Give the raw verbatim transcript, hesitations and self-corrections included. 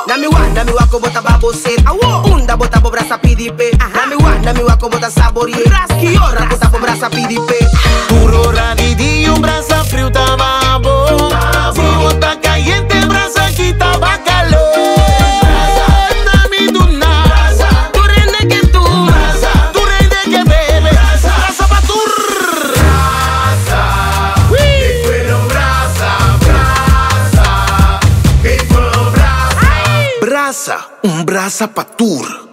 Nami wa, nami wa ko bota babosete. Unda bota bo brasa pidipe. Nami wa, nami wa ko bota saborie. Kiora bota bo brasa pidipe. Puro radidinho, brasa frio tava bom. Se bota caliente, brasa aqui tava calor. Nami do nada, tu rende que tu, tu rende que bebe. Brasa pa tur. Brasa, que fueron brasa, brasa, que fueron brasa. Brasa, um brasa pa tur.